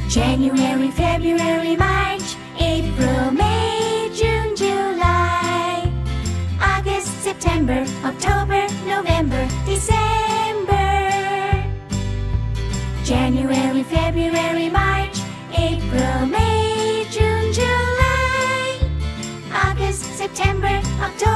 January, February, March, April, May, June, July, August, September, October, November, December. January, February, March, April, May, June, July, August, September, October,